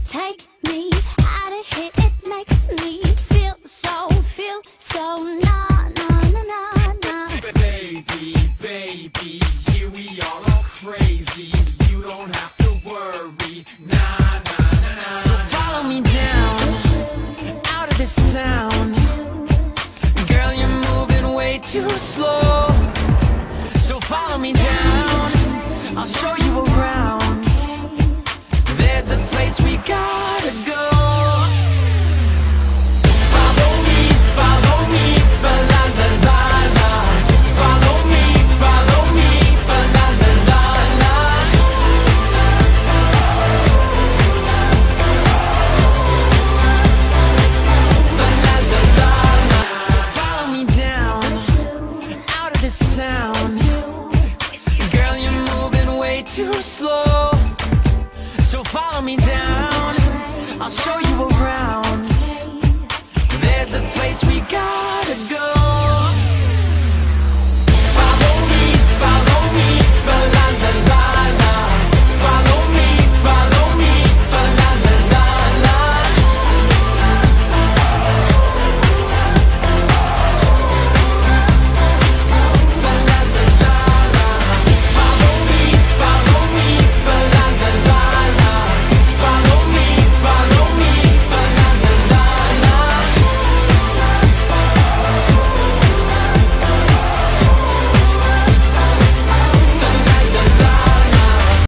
Take me out of here, it makes me feel so nah, nah, nah, nah, nah. Baby, baby, here we all are crazy. You don't have to worry, nah, nah, nah, nah. So follow me down, out of this town. Girl, you're moving way too slow. So follow me down, I'll show you around. There's a place we got